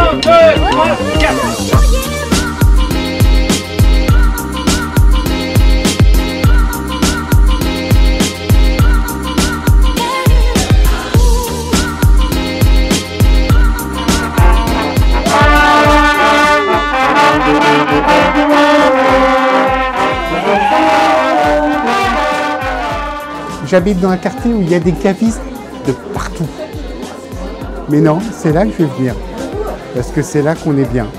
2, 3, 4. J'habite dans un quartier où il y a des cavistes de partout. Mais non, c'est là que je vais venir. Parce que c'est là qu'on est bien.